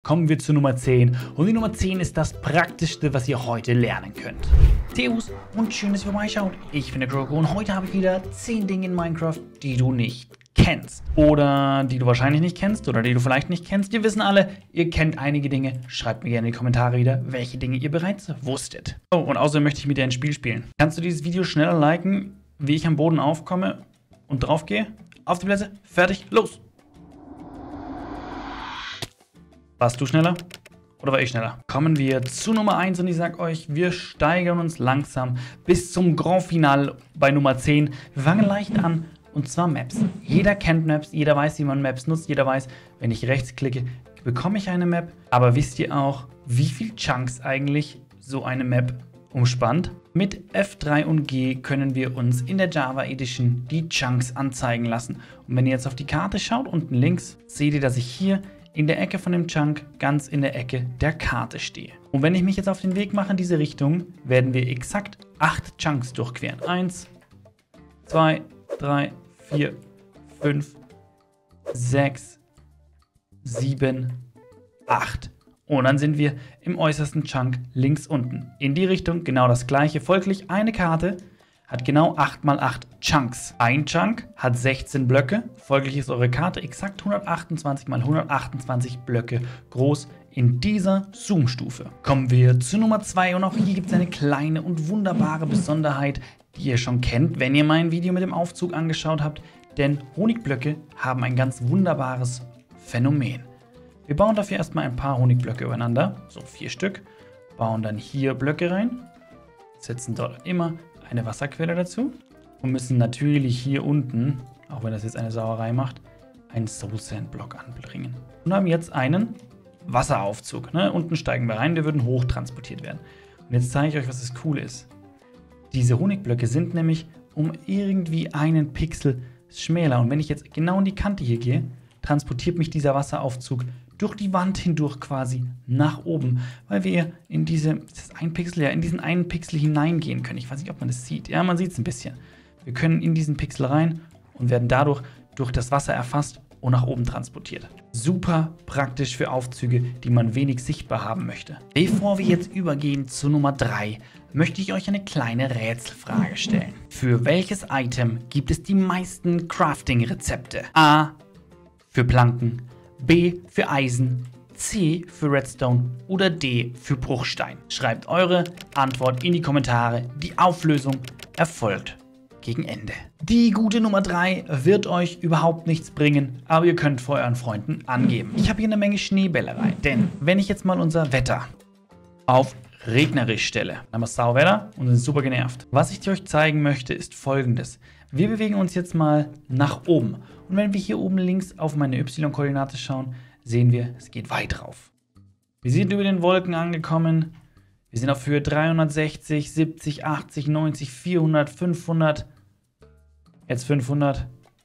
kommen wir zu Nummer 10. Und die Nummer 10 ist das Praktischste, was ihr heute lernen könnt. Servus und schön, dass ihr vorbeischaut. Ich bin der Kroko und heute habe ich wieder 10 Dinge in Minecraft, die du nicht kennst. Oder die du wahrscheinlich nicht kennst oder die du vielleicht nicht kennst. Wir wissen alle, ihr kennt einige Dinge. Schreibt mir gerne in die Kommentare wieder, welche Dinge ihr bereits wusstet. Oh, und außerdem möchte ich mit dir ein Spiel spielen. Kannst du dieses Video schneller liken, wie ich am Boden aufkomme und drauf gehe? Auf die Plätze, fertig, los! Warst du schneller? Oder war ich schneller? Kommen wir zu Nummer 1 und ich sag euch, wir steigern uns langsam bis zum Grand Finale bei Nummer 10. Wir fangen leicht an und zwar Maps. Jeder kennt Maps, jeder weiß, wie man Maps nutzt, jeder weiß, wenn ich rechts klicke, bekomme ich eine Map. Aber wisst ihr auch, wie viel Chunks eigentlich so eine Map umspannt? Mit F3 und G können wir uns in der Java Edition die Chunks anzeigen lassen. Und wenn ihr jetzt auf die Karte schaut, unten links, seht ihr, dass ich hier in der Ecke von dem Chunk ganz in der Ecke der Karte stehe. Und wenn ich mich jetzt auf den Weg mache in diese Richtung, werden wir exakt 8 Chunks durchqueren. 1, 2, 3, 4, 5, 6, 7, 8. Und dann sind wir im äußersten Chunk links unten. In die Richtung genau das gleiche. Folglich eine Karte hat genau 8 mal 8 Chunks. Ein Chunk hat 16 Blöcke. Folglich ist eure Karte exakt 128 mal 128 Blöcke groß in dieser Zoom-Stufe. Kommen wir zu Nummer 2 und auch hier gibt es eine kleine und wunderbare Besonderheit, die ihr schon kennt, wenn ihr mein Video mit dem Aufzug angeschaut habt. Denn Honigblöcke haben ein ganz wunderbares Phänomen. Wir bauen dafür erstmal ein paar Honigblöcke übereinander, so 4 Stück, bauen dann hier Blöcke rein, setzen dort immer eine Wasserquelle dazu und müssen natürlich hier unten, auch wenn das jetzt eine Sauerei macht, einen Soul Sand Block anbringen. Und haben jetzt einen Wasseraufzug. Unten steigen wir rein, wir würden hoch transportiert werden. Und jetzt zeige ich euch, was das Coole ist. Diese Honigblöcke sind nämlich um irgendwie einen Pixel schmäler. Und wenn ich jetzt genau in die Kante hier gehe, transportiert mich dieser Wasseraufzug durch die Wand hindurch quasi nach oben, weil wir in diesen einen Pixel hineingehen können. Ich weiß nicht, ob man das sieht. Ja, man sieht es ein bisschen. Wir können in diesen Pixel rein und werden dadurch durch das Wasser erfasst und nach oben transportiert. Super praktisch für Aufzüge, die man wenig sichtbar haben möchte. Bevor wir jetzt übergehen zu Nummer 3, möchte ich euch eine kleine Rätselfrage stellen. Für welches Item gibt es die meisten Crafting-Rezepte? A für Planken, B für Eisen, C für Redstone oder D für Bruchstein. Schreibt eure Antwort in die Kommentare. Die Auflösung erfolgt gegen Ende. Die gute Nummer 3 wird euch überhaupt nichts bringen, aber ihr könnt vor euren Freunden angeben. Ich habe hier eine Menge Schneebälle rein, denn wenn ich jetzt mal unser Wetter auf regnerisch stelle, dann haben wir Sauwetter und sind super genervt. Was ich euch zeigen möchte, ist Folgendes. Wir bewegen uns jetzt mal nach oben. Und wenn wir hier oben links auf meine Y-Koordinate schauen, sehen wir, es geht weit rauf. Wir sind über den Wolken angekommen. Wir sind auf Höhe 360, 70, 80, 90, 400, 500. Jetzt 500,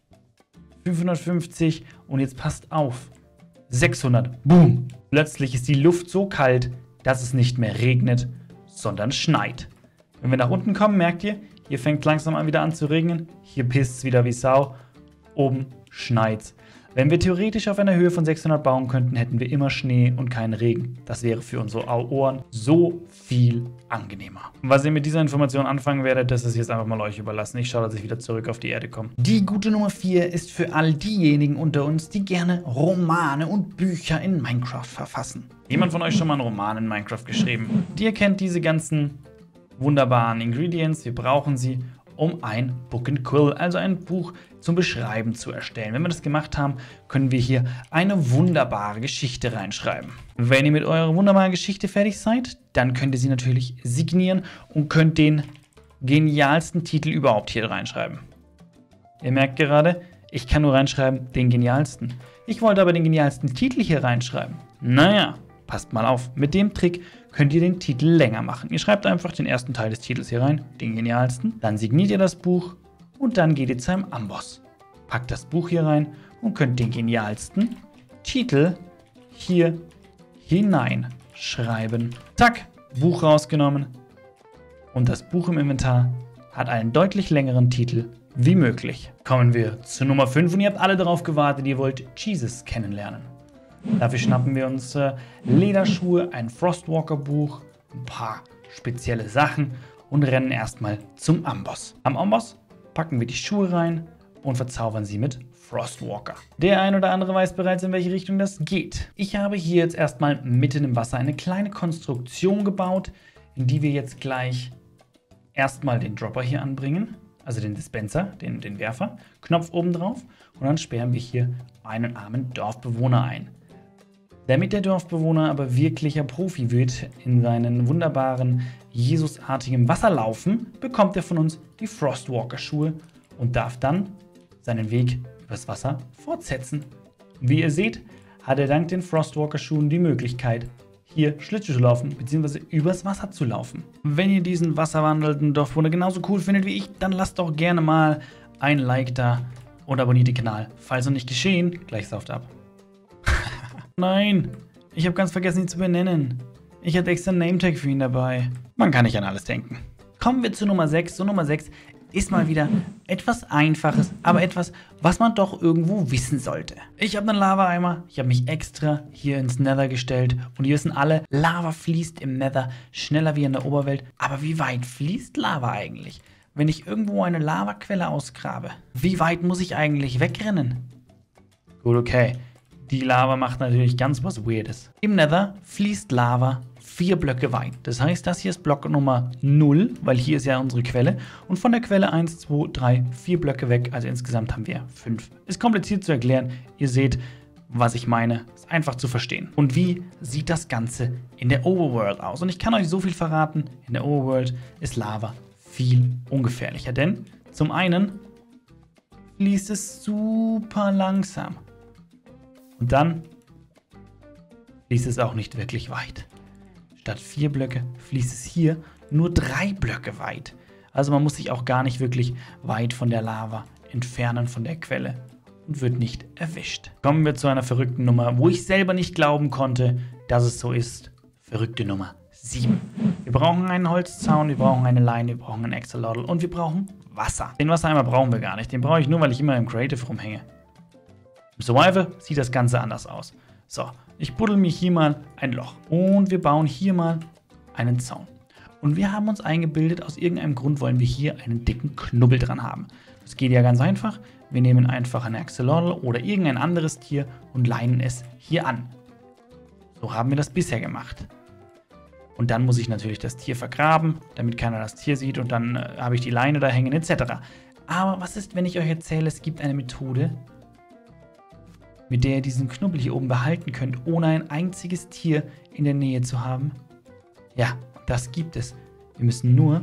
550 und jetzt passt auf. 600. Boom! Plötzlich ist die Luft so kalt, dass es nicht mehr regnet, sondern schneit. Wenn wir nach unten kommen, merkt ihr, hier fängt langsam an wieder an zu regnen. Hier pisst es wieder wie Sau. Oben schneit's. Wenn wir theoretisch auf einer Höhe von 600 bauen könnten, hätten wir immer Schnee und keinen Regen. Das wäre für unsere Ohren so viel angenehmer. Was ihr mit dieser Information anfangen werdet, das ist jetzt einfach mal euch überlassen. Ich schaue, dass ich wieder zurück auf die Erde komme. Die gute Nummer 4 ist für all diejenigen unter uns, die gerne Romane und Bücher in Minecraft verfassen. Jemand von euch schon mal einen Roman in Minecraft geschrieben? Ihr kennt diese ganzen wunderbaren Ingredients, wir brauchen sie, um ein Book and Quill, also ein Buch zum Beschreiben zu erstellen. Wenn wir das gemacht haben, können wir hier eine wunderbare Geschichte reinschreiben. Wenn ihr mit eurer wunderbaren Geschichte fertig seid, dann könnt ihr sie natürlich signieren und könnt den genialsten Titel überhaupt hier reinschreiben. Ihr merkt gerade, ich kann nur reinschreiben, den genialsten. Ich wollte aber den genialsten Titel hier reinschreiben. Naja, passt mal auf, mit dem Trick könnt ihr den Titel länger machen. Ihr schreibt einfach den ersten Teil des Titels hier rein, den genialsten, dann signiert ihr das Buch und dann geht ihr zu einem Amboss. Packt das Buch hier rein und könnt den genialsten Titel hier hineinschreiben. Zack, Buch rausgenommen und das Buch im Inventar hat einen deutlich längeren Titel wie möglich. Kommen wir zu Nummer 5 und ihr habt alle darauf gewartet, ihr wollt Jesus kennenlernen. Dafür schnappen wir uns Lederschuhe, ein Frostwalker-Buch, ein paar spezielle Sachen und rennen erstmal zum Amboss. Am Amboss packen wir die Schuhe rein und verzaubern sie mit Frostwalker. Der ein oder andere weiß bereits, in welche Richtung das geht. Ich habe hier jetzt erstmal mitten im Wasser eine kleine Konstruktion gebaut, in die wir jetzt gleich erstmal den Dropper hier anbringen, also den Dispenser, den Werfer, Knopf oben drauf und dann sperren wir hier einen armen Dorfbewohner ein. Damit der Dorfbewohner aber wirklicher Profi wird in seinen wunderbaren Jesusartigen Wasserlaufen, bekommt er von uns die Frostwalker-Schuhe und darf dann seinen Weg übers Wasser fortsetzen. Wie ihr seht, hat er dank den Frostwalker-Schuhen die Möglichkeit, hier Schlittschuh zu laufen bzw. übers Wasser zu laufen. Wenn ihr diesen wasserwandelnden Dorfbewohner genauso cool findet wie ich, dann lasst doch gerne mal ein Like da und abonniert den Kanal. Falls noch nicht geschehen, gleich sauft ab. Nein, ich habe ganz vergessen, ihn zu benennen. Ich hatte extra einen Nametag für ihn dabei. Man kann nicht an alles denken. Kommen wir zu Nummer 6. So, Nummer 6 ist mal wieder etwas Einfaches, aber etwas, was man doch irgendwo wissen sollte. Ich habe einen Lava-Eimer, ich habe mich extra hier ins Nether gestellt und wir wissen alle, Lava fließt im Nether schneller wie in der Oberwelt. Aber wie weit fließt Lava eigentlich? Wenn ich irgendwo eine Lavaquelle ausgrabe, wie weit muss ich eigentlich wegrennen? Gut, okay. Die Lava macht natürlich ganz was Weirdes. Im Nether fließt Lava 4 Blöcke weit. Das heißt, das hier ist Block Nummer 0, weil hier ist ja unsere Quelle. Und von der Quelle 1, 2, 3, 4 Blöcke weg. Also insgesamt haben wir 5. Ist kompliziert zu erklären. Ihr seht, was ich meine. Ist einfach zu verstehen. Und wie sieht das Ganze in der Overworld aus? Und ich kann euch so viel verraten. In der Overworld ist Lava viel ungefährlicher. Denn zum einen fließt es super langsam. Und dann fließt es auch nicht wirklich weit. Statt 4 Blöcke fließt es hier nur 3 Blöcke weit. Also man muss sich auch gar nicht wirklich weit von der Lava entfernen, von der Quelle, und wird nicht erwischt. Kommen wir zu einer verrückten Nummer, wo ich selber nicht glauben konnte, dass es so ist. Verrückte Nummer 7. Wir brauchen einen Holzzaun, wir brauchen eine Leine, wir brauchen einen Axolotl und wir brauchen Wasser. Den Wassereimer brauchen wir gar nicht, den brauche ich nur, weil ich immer im Creative rumhänge. Im Survival sieht das Ganze anders aus. So, ich buddel mir hier mal ein Loch und wir bauen hier mal einen Zaun. Und wir haben uns eingebildet, aus irgendeinem Grund wollen wir hier einen dicken Knubbel dran haben. Das geht ja ganz einfach. Wir nehmen einfach ein Axolotl oder irgendein anderes Tier und leinen es hier an. So haben wir das bisher gemacht. Und dann muss ich natürlich das Tier vergraben, damit keiner das Tier sieht und dann habe ich die Leine da hängen etc. Aber was ist, wenn ich euch erzähle, es gibt eine Methode, mit der ihr diesen Knubbel hier oben behalten könnt, ohne ein einziges Tier in der Nähe zu haben? Ja, das gibt es. Wir müssen nur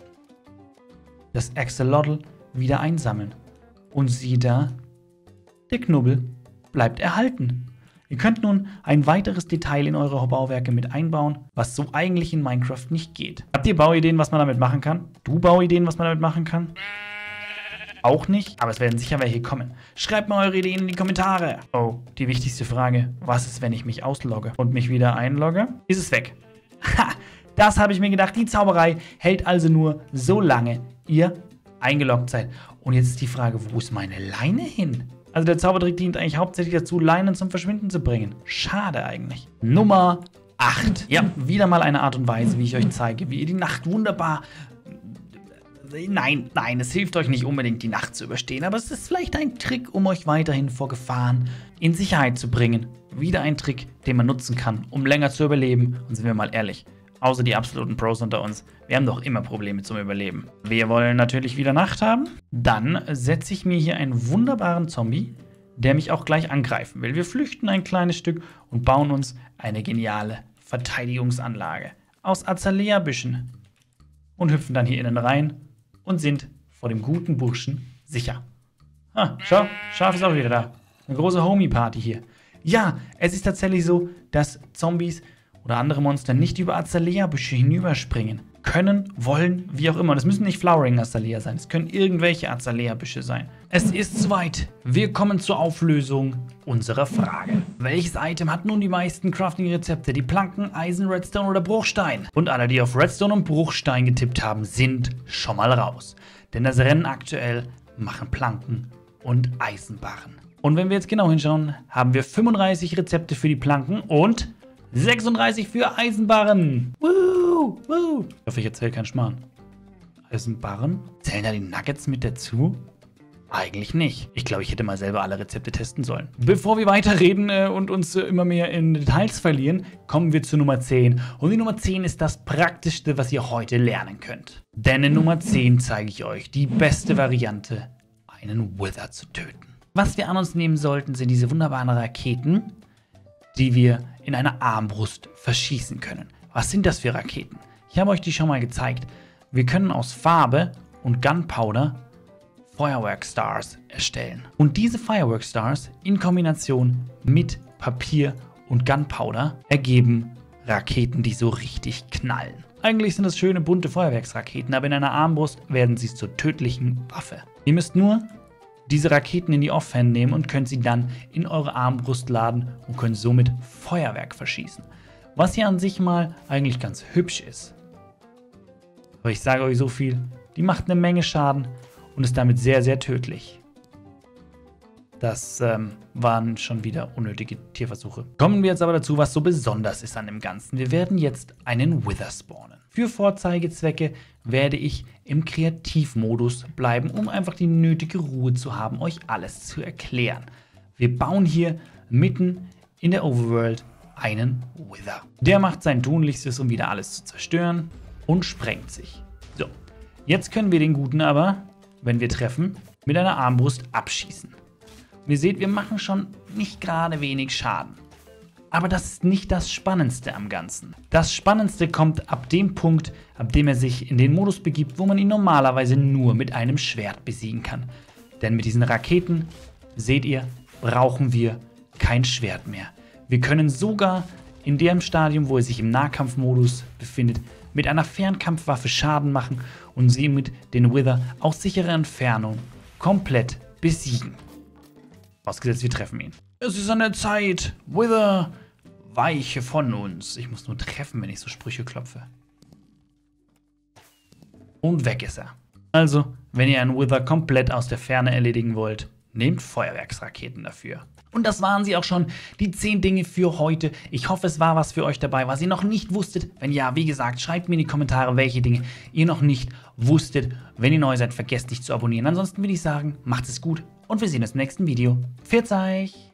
das Axolotl wieder einsammeln. Und sieh da, der Knubbel bleibt erhalten. Ihr könnt nun ein weiteres Detail in eure Bauwerke mit einbauen, was so eigentlich in Minecraft nicht geht. Habt ihr Bauideen, was man damit machen kann? Du Bauideen, was man damit machen kann? Auch nicht, aber es werden sicher welche kommen. Schreibt mal eure Ideen in die Kommentare. Oh, die wichtigste Frage. Was ist, wenn ich mich auslogge und mich wieder einlogge? Ist es weg. Ha, das habe ich mir gedacht. Die Zauberei hält also nur so lange ihr eingeloggt seid. Und jetzt ist die Frage, wo ist meine Leine hin? Also der Zaubertrick dient eigentlich hauptsächlich dazu, Leinen zum Verschwinden zu bringen. Schade eigentlich. Nummer 8. Ja, wieder mal eine Art und Weise, wie ich euch zeige, wie ihr die Nacht wunderbar... Nein, es hilft euch nicht unbedingt, die Nacht zu überstehen, aber es ist vielleicht ein Trick, um euch weiterhin vor Gefahren in Sicherheit zu bringen. Wieder ein Trick, den man nutzen kann, um länger zu überleben. Und sind wir mal ehrlich, außer die absoluten Pros unter uns, wir haben doch immer Probleme zum Überleben. Wir wollen natürlich wieder Nacht haben. Dann setze ich mir hier einen wunderbaren Zombie, der mich auch gleich angreifen will. Wir flüchten ein kleines Stück und bauen uns eine geniale Verteidigungsanlage aus Azalea-Büschen und hüpfen dann hier innen rein und sind vor dem guten Burschen sicher. Ah, schau, Schaf ist auch wieder da. Eine große Homie-Party hier. Ja, es ist tatsächlich so, dass Zombies oder andere Monster nicht über Azalea-Büsche hinüberspringen. Können, wollen, wie auch immer. Das müssen nicht Flowering Azalea sein. Es können irgendwelche Azalea-Büsche sein. Es ist soweit. Wir kommen zur Auflösung unserer Frage. Welches Item hat nun die meisten Crafting-Rezepte? Die Planken, Eisen, Redstone oder Bruchstein? Und alle, die auf Redstone und Bruchstein getippt haben, sind schon mal raus. Denn das Rennen aktuell machen Planken und Eisenbarren. Und wenn wir jetzt genau hinschauen, haben wir 35 Rezepte für die Planken und 36 für Eisenbarren. Woo, woo. Ich hoffe, ich erzähle keinen Schmarrn. Eisenbarren? Zählen da die Nuggets mit dazu? Eigentlich nicht. Ich glaube, ich hätte mal selber alle Rezepte testen sollen. Bevor wir weiterreden und uns immer mehr in Details verlieren, kommen wir zu Nummer 10. Und die Nummer 10 ist das Praktischste, was ihr heute lernen könnt. Denn in Nummer 10 zeige ich euch die beste Variante, einen Wither zu töten. Was wir an uns nehmen sollten, sind diese wunderbaren Raketen, die wir in einer Armbrust verschießen können. Was sind das für Raketen? Ich habe euch die schon mal gezeigt. Wir können aus Farbe und Gunpowder Firework Stars erstellen. Und diese Firework Stars in Kombination mit Papier und Gunpowder ergeben Raketen, die so richtig knallen. Eigentlich sind das schöne bunte Feuerwerksraketen, aber in einer Armbrust werden sie zur tödlichen Waffe. Ihr müsst nur diese Raketen in die Offhand nehmen und könnt sie dann in eure Armbrust laden und könnt somit Feuerwerk verschießen. Was hier an sich mal eigentlich ganz hübsch ist. Aber ich sage euch so viel, die macht eine Menge Schaden und ist damit sehr, sehr tödlich. Das waren schon wieder unnötige Tierversuche. Kommen wir jetzt aber dazu, was so besonders ist an dem Ganzen. Wir werden jetzt einen Wither spawnen. Für Vorzeigezwecke werde ich im Kreativmodus bleiben, um einfach die nötige Ruhe zu haben, euch alles zu erklären. Wir bauen hier mitten in der Overworld einen Wither. Der macht sein Tunlichstes, um wieder alles zu zerstören und sprengt sich. So, jetzt können wir den Guten aber, wenn wir treffen, mit einer Armbrust abschießen. Und ihr seht, wir machen schon nicht gerade wenig Schaden. Aber das ist nicht das Spannendste am Ganzen. Das Spannendste kommt ab dem Punkt, ab dem er sich in den Modus begibt, wo man ihn normalerweise nur mit einem Schwert besiegen kann. Denn mit diesen Raketen, seht ihr, brauchen wir kein Schwert mehr. Wir können sogar in dem Stadium, wo er sich im Nahkampfmodus befindet, mit einer Fernkampfwaffe Schaden machen und sie mit den Wither aus sicherer Entfernung komplett besiegen. Ausgesetzt, wir treffen ihn. Es ist an der Zeit. Wither, weiche von uns. Ich muss nur treffen, wenn ich so Sprüche klopfe. Und weg ist er. Also, wenn ihr einen Wither komplett aus der Ferne erledigen wollt, nehmt Feuerwerksraketen dafür. Und das waren sie auch schon, die 10 Dinge für heute. Ich hoffe, es war was für euch dabei, was ihr noch nicht wusstet. Wenn ja, wie gesagt, schreibt mir in die Kommentare, welche Dinge ihr noch nicht wusstet. Wenn ihr neu seid, vergesst nicht zu abonnieren. Ansonsten würde ich sagen, macht es gut und wir sehen uns im nächsten Video. Pfiat euch!